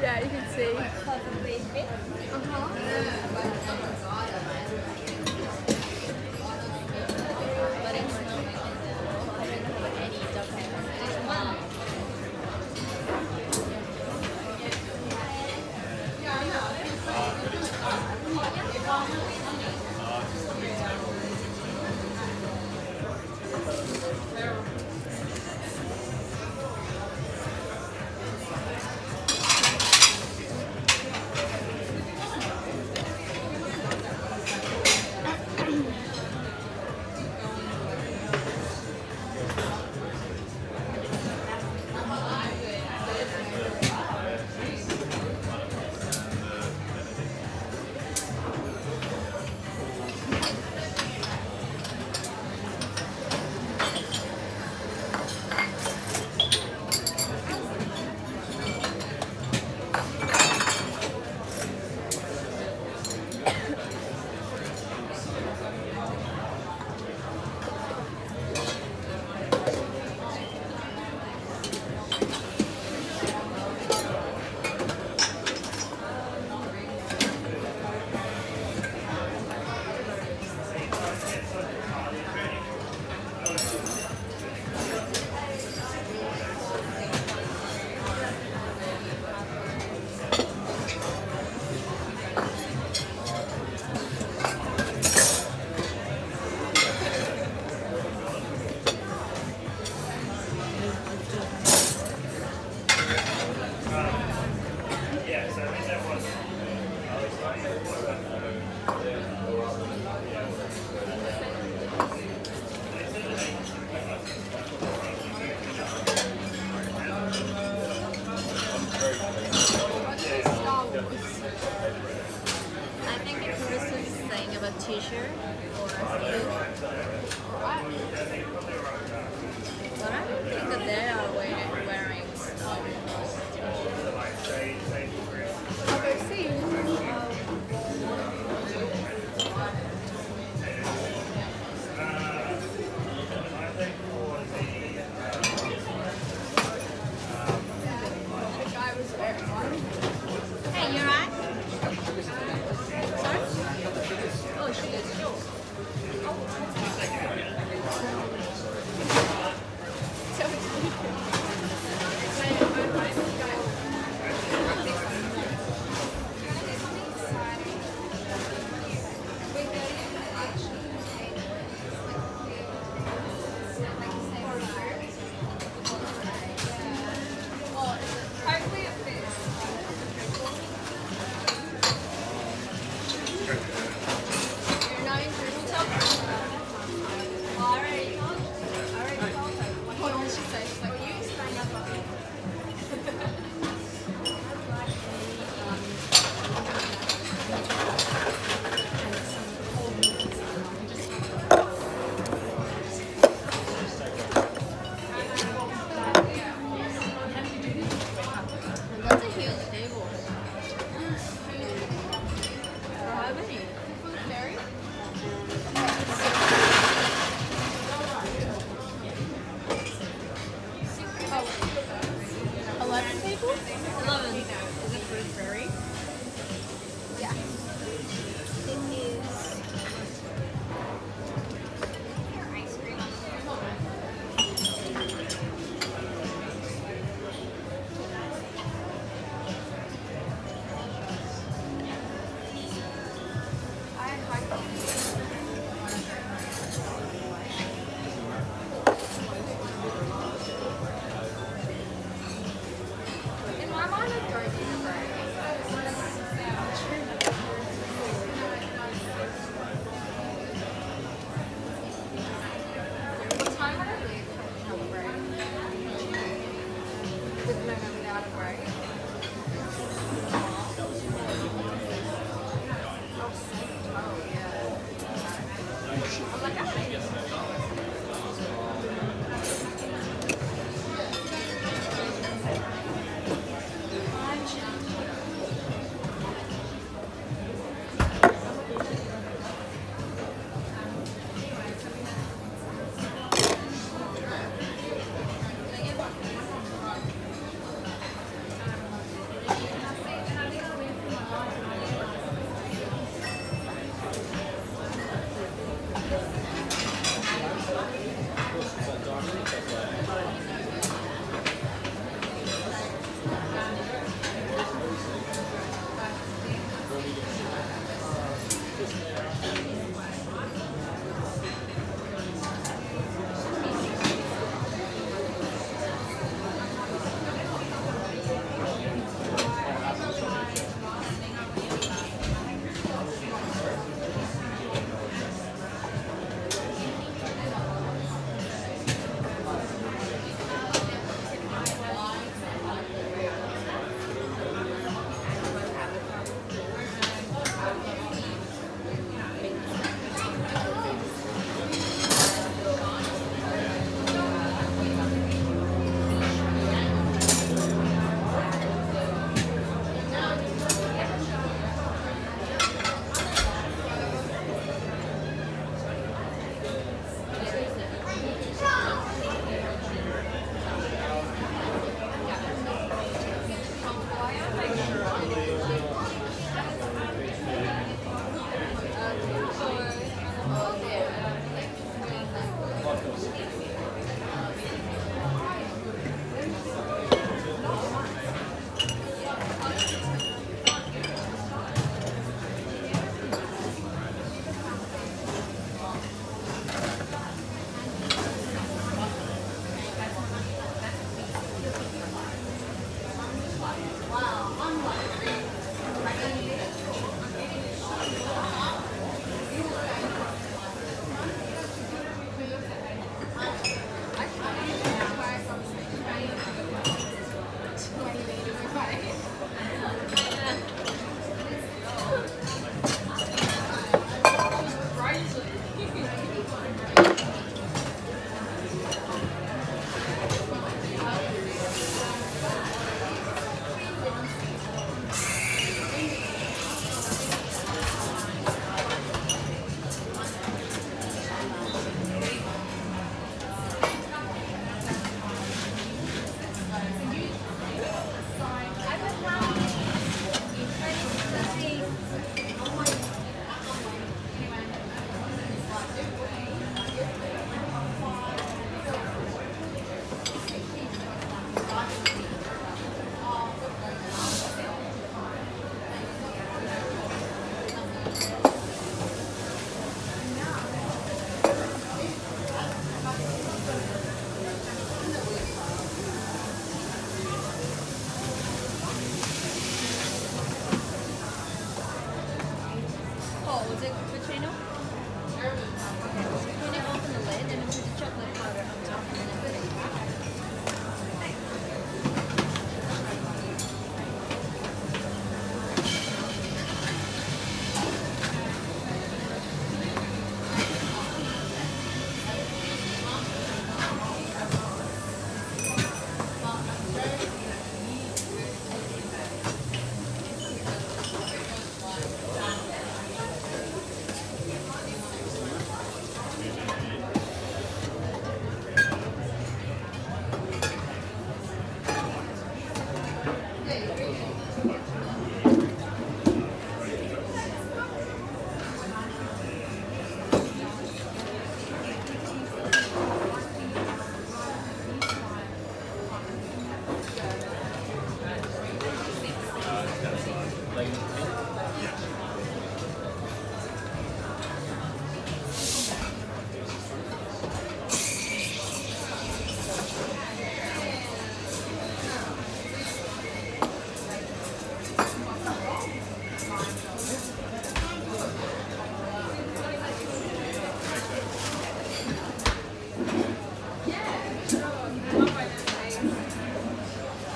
Yeah, you can see. Perfectly fit. But it's not any document. I think the person is saying about t-shirt or something. But I don't think that they are wearing Star Wars. I'll go see you. The guy was wearing one. Hey, you alright? Sorry? Oh, she is. Hopefully it fits. You're not interested. I already told her. What did she say? She's like, well, you signed up on it. That's a huge table. How many? Mary? Oh, 11 people? 11. Is it for Ferry? Yeah. It is. Ice cream. I had high in my mind, I don't need a break. What time would I leave if I didn't have a break? With no, without a break. Oh, yeah. I'm like, I hate it.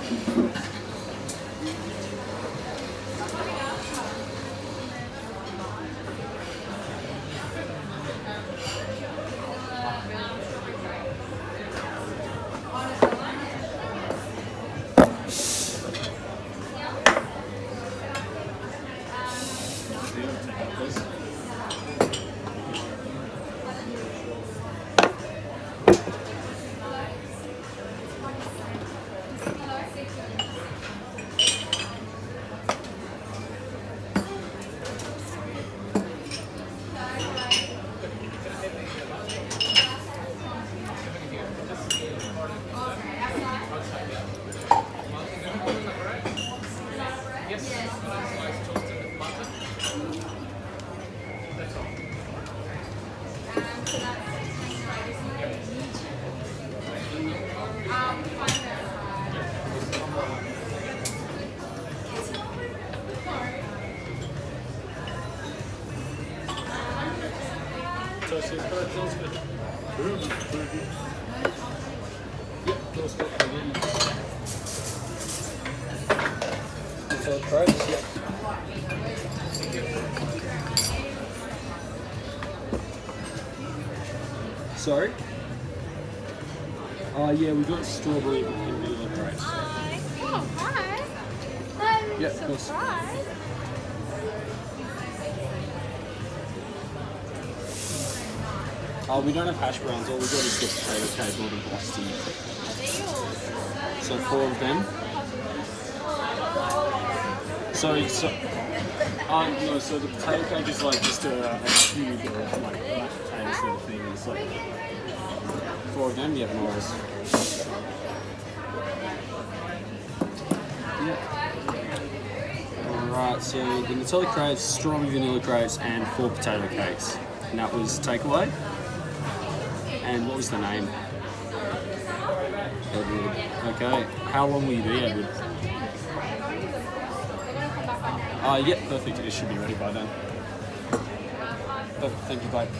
Toasted bread, feels good. Yep, feels good. So crepes, yep. Sorry? Yeah, we got strawberry and vanilla crepes. Hi. Oh, hi. Yeah, of course. Surprise. We don't have hash browns, all we got is the potato cake or the box tea. Are they yours? So 4 of them. No, so the potato cake is like just a cube of like mashed potatoes sort of thing. It's like 4 of them, yeah, and ours. Yeah. Alright, so the Nutella crepes, strawberry vanilla crepes, and 4 potato cakes. And that was takeaway. And what was the name? Edward. Okay. How long will you be, Edward? Yeah, perfect. It should be ready by then. Perfect. Thank you, bye.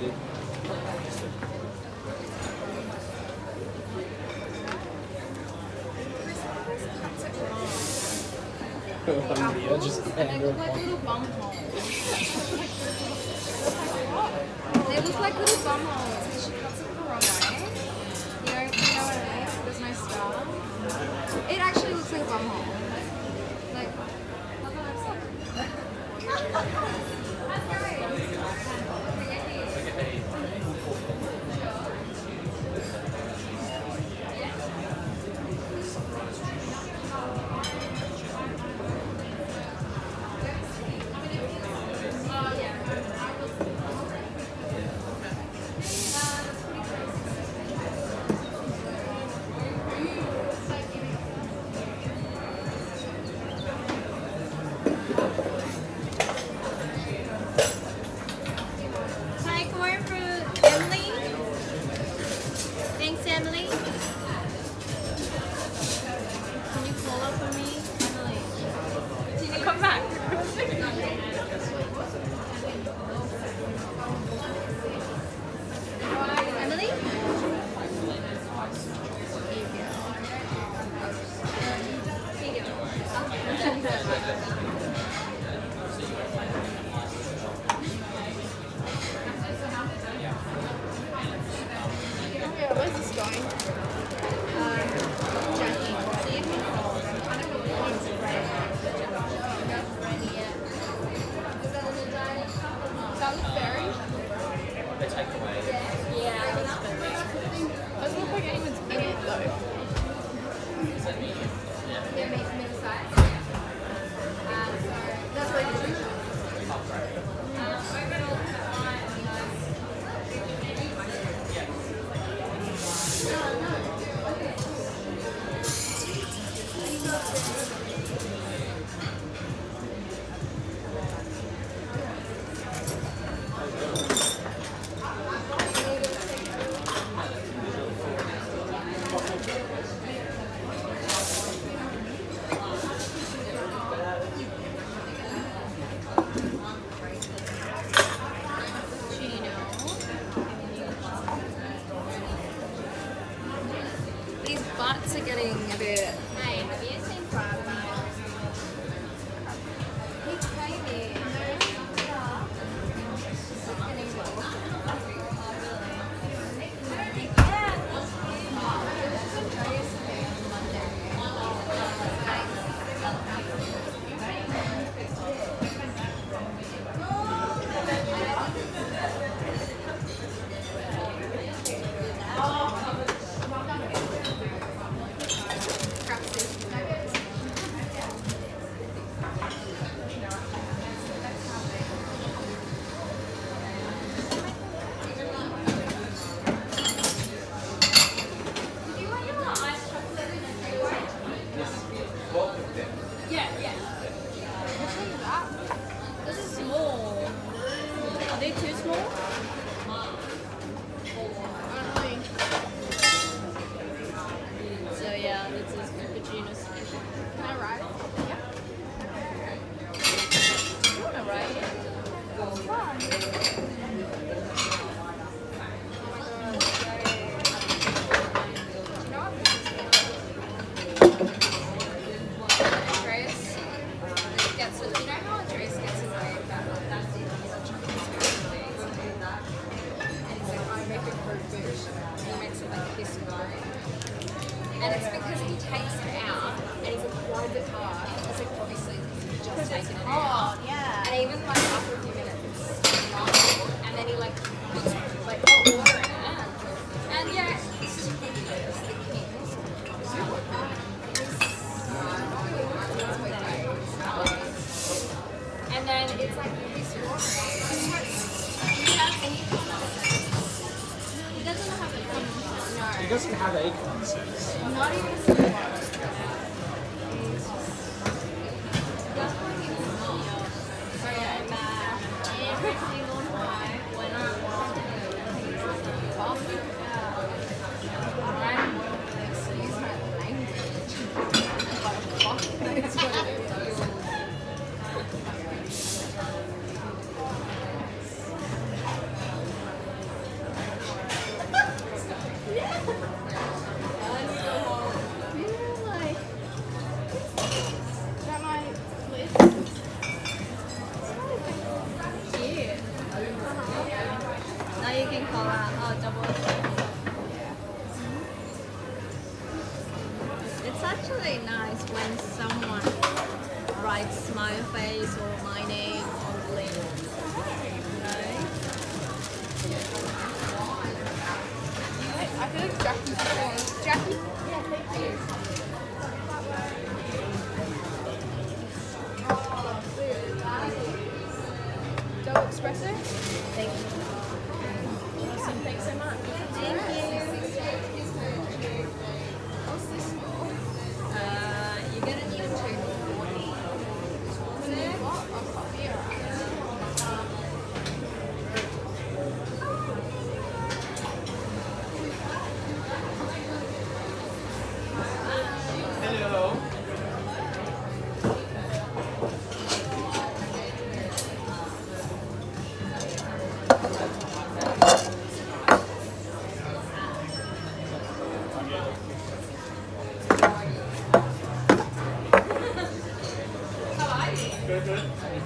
Yeah, just They look like little bum holes. They look like little bum holes because she cuts it the wrong way. You know what I mean? There's no star. It actually looks like a bum hole. Like, look what I've seen. Hi, corn for Emily. Thanks, Emily. Can you pull up for me, Emily? Can you come back? Emily? Here you go. Yeah, where's this going? Jackie, see if you fall. Is that the ferry? Yeah, that's Doesn't look like anyone's in it though. That's what it is. These butts are getting a bit. Hey, have you seen Pride? This is small. Are they too small? So yeah, this is Cappuccino's. Can I ride? You wanna ride it? Andreas gets it. You know how Andreas gets his way about that? And he's like, I make a fruit dish. He makes it like this way. And it's because he takes it out and he's applied the car. It's like obviously he's just taken it out. yeah. And even like after a few minutes, it's not cold. And then he like puts like hot water in it. And yeah, it's the Kings. And then it's like this water. He doesn't have a common It doesn't have a consensus. no. Not even a single one. That's why he was so yeah, every single time when I walk coffee, excuse my language, but fuck, it's what it is. color. Oh, double. It's actually nice when someone writes my face or my name on the label. Right? I feel like Jackie's calling. Jackie? Yeah, thank you. Double espresso? Thank you. Awesome, thanks so much. Thank you. What's this for? You're gonna need a 240. What? A coffee or Hello. Good, good.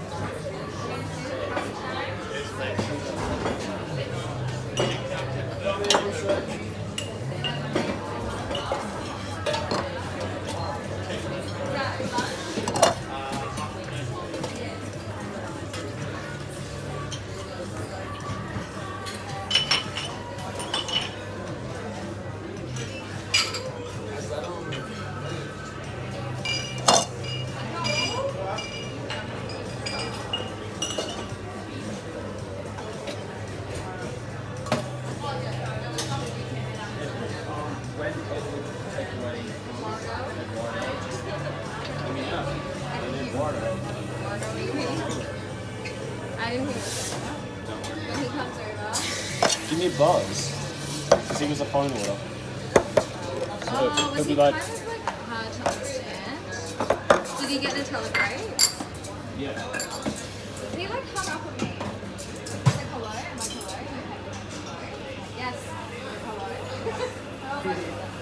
I didn't hear it. When he comes over. Give me a buzz. Because he was a phone order. Oh, was it'll he be like- kind of like hard to understand? Did he get the telegraph? Yeah. He like hung up on me. He's like, hello? I'm like, hello? Yes. Hello.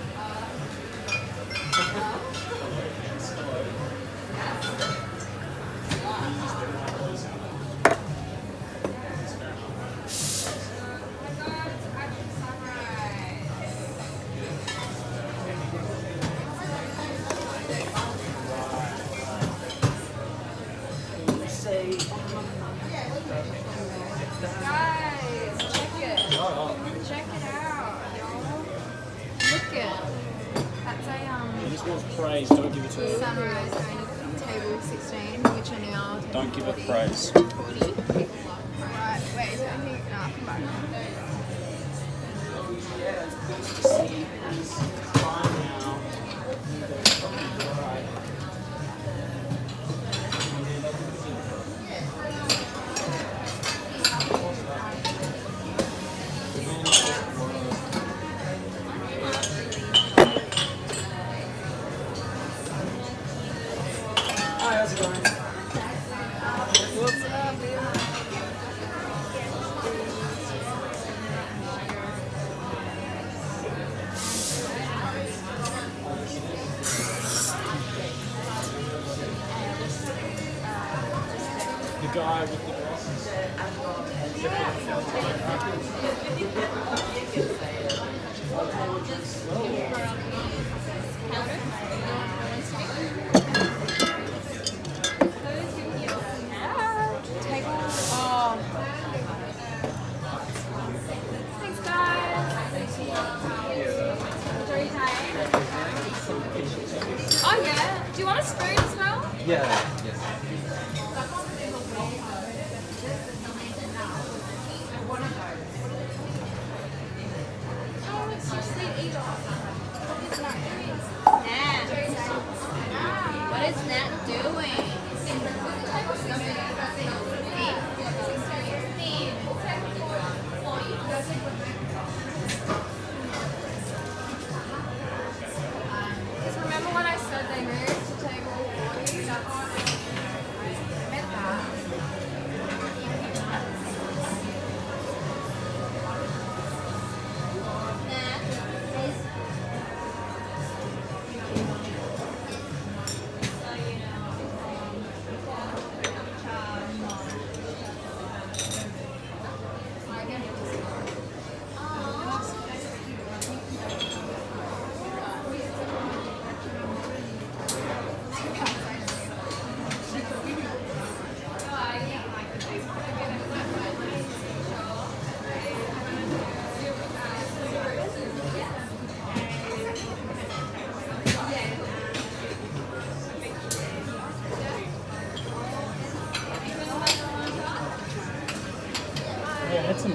Guys, check it. Check it out, y'all. Look it. That's He a just wants praise, don't give it to him. sunrise going to table 16, which are now table Don't give it 40. praise. 40. People love praise. right, wait, is there anything? No, come back. Hi, how's it going? What's up, dude? The guy with the glasses. Oh, Thanks, guys. Oh, yeah. Do you want a spoon as well? Yeah, yes.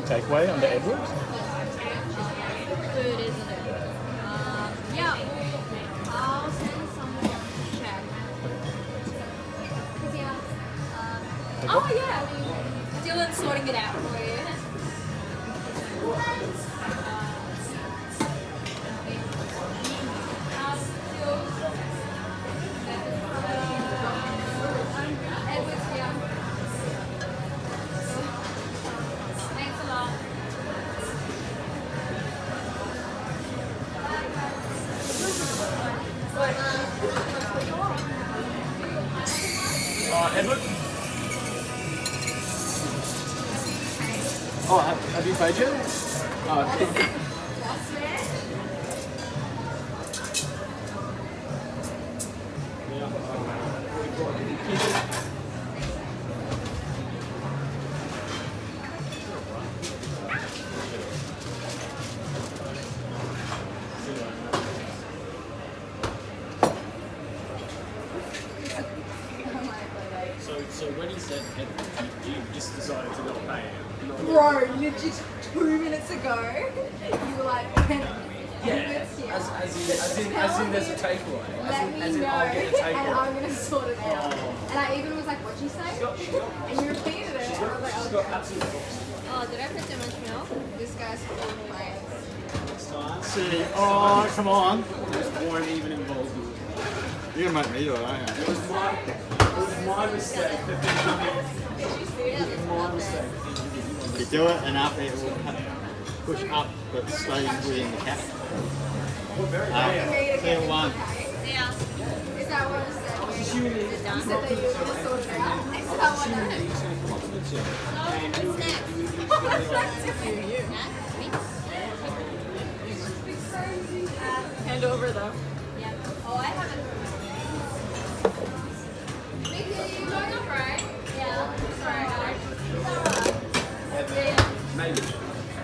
takeaway under Edward? Food, isn't it? Yeah. I'll send someone to check. 'Cause, yeah. Oh yeah. Dylan's sorting it out for you. Edward's here. Thanks a lot. Edward? Oh, have you paid yet? Oh, okay. So when he said Edward, you just decided to not pay him? Bro, literally 2 minutes ago, you were like, Edward's here. As in there's a takeaway. Let me know, and I'm gonna sort it out. And I even was like, what'd you say? And you repeated it, and I was like, She's oh, got absolutely oh, did I put too much milk? This guy's full of brains. See, oh, come on. Just weren't even involved in it. You're gonna make me do it, aren't you? It was my mistake for thinking it was my mistake for thinking If you do it enough, it will push up but stays within the cap. Clear one. Yeah. Is that what I said? You said that you were gonna sort it out? Is that what I said? Oh, what's next? Hand over though. Yeah. Oh, I haven't. Mickey, you going up, right? Yeah. Sorry, guys. Yeah. Maybe.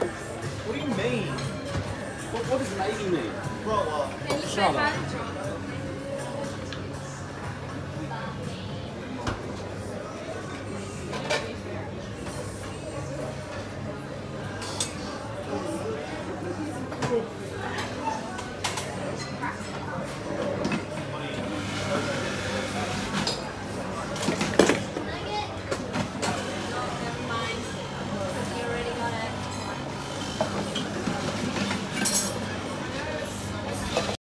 What do you mean? What does maybe mean? Can you say hi to John?